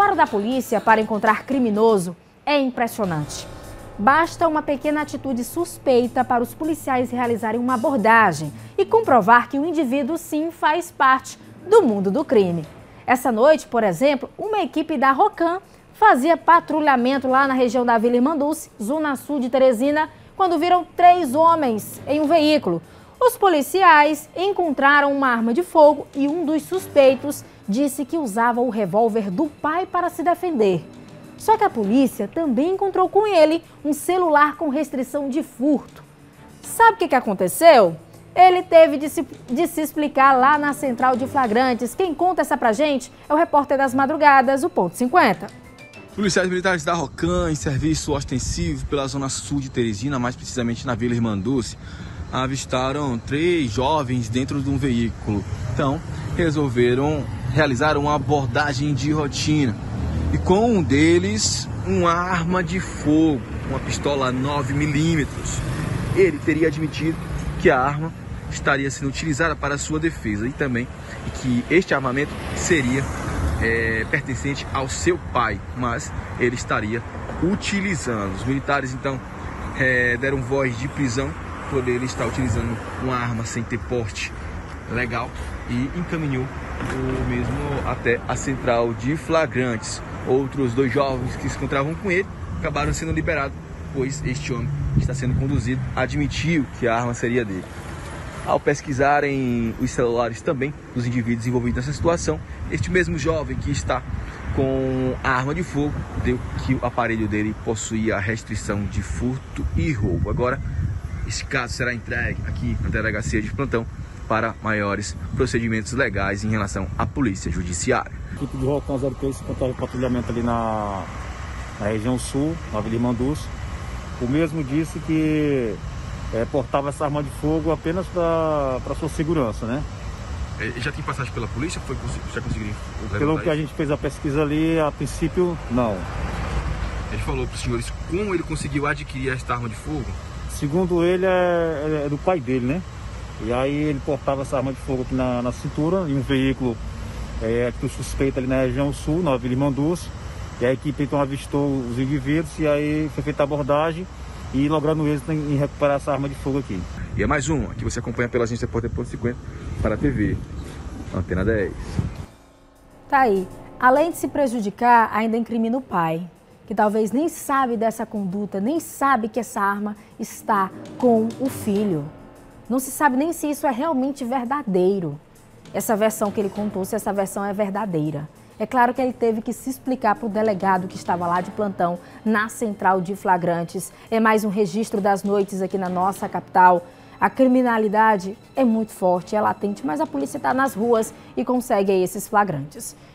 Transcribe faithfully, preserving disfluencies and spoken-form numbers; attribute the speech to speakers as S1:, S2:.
S1: preparo da polícia para encontrar criminoso é impressionante. Basta uma pequena atitude suspeita para os policiais realizarem uma abordagem e comprovar que o indivíduo sim faz parte do mundo do crime. Essa noite, por exemplo, uma equipe da Rocan fazia patrulhamento lá na região da Vila Irmanduce, zona sul de Teresina, quando viram três homens em um veículo. Os policiais encontraram uma arma de fogo e um dos suspeitos disse que usava o revólver do pai para se defender. Só que a polícia também encontrou com ele um celular com restrição de furto. Sabe o que que aconteceu? Ele teve de se, de se explicar lá na central de flagrantes. Quem conta essa pra gente é o repórter das madrugadas, o Ponto cinquenta.
S2: Policiais militares da Rocan, em serviço ostensivo pela zona sul de Teresina, mais precisamente na Vila Irmanduce, avistaram três jovens dentro de um veículo. Então, resolveram realizar uma abordagem de rotina. E com um deles, uma arma de fogo, uma pistola nove milímetros. Ele teria admitido que a arma estaria sendo utilizada para sua defesa e também que este armamento seria é, pertencente ao seu pai, mas ele estaria utilizando. Os militares então é, deram voz de prisão por ele estar utilizando uma arma sem ter porte legal e encaminhou o mesmo até a central de flagrantes. Outros dois jovens que se encontravam com ele acabaram sendo liberados, pois este homem que está sendo conduzido admitiu que a arma seria dele. Ao pesquisarem os celulares também dos indivíduos envolvidos nessa situação, este mesmo jovem que está com a arma de fogo deu que o aparelho dele possuía a restrição de furto e roubo. Agora, esse caso será entregue aqui na delegacia de plantão para maiores procedimentos legais em relação à polícia judiciária.
S3: A equipe de Rocan zero três se encontrava em patrulhamento ali na, na região sul, na Vila Irmanduce. O mesmo disse que é, portava essa arma de fogo apenas para sua segurança, né?
S2: Ele já tem passagem pela polícia? Foi, já conseguiu?
S3: Pelo que a gente fez a pesquisa ali, a princípio, não.
S2: Ele falou para os senhores como ele conseguiu adquirir esta arma de fogo?
S3: Segundo ele, é, é do pai dele, né? E aí ele portava essa arma de fogo aqui na, na cintura, em um veículo é, que o suspeito ali na região sul, na Vila Irmanduce. E a equipe então avistou os indivíduos e aí foi feita a abordagem e logrando êxito em, em recuperar essa arma de fogo aqui.
S2: E é mais um, aqui você acompanha pela agência Repórter Ponto cinquenta para a T V, Antena dez.
S1: Tá aí. Além de se prejudicar, ainda incrimina o pai, que talvez nem sabe dessa conduta, nem sabe que essa arma está com o filho. Não se sabe nem se isso é realmente verdadeiro. Essa versão que ele contou, se essa versão é verdadeira. É claro que ele teve que se explicar para o delegado que estava lá de plantão na central de flagrantes. É mais um registro das noites aqui na nossa capital. A criminalidade é muito forte, é latente, mas a polícia está nas ruas e consegue aí esses flagrantes.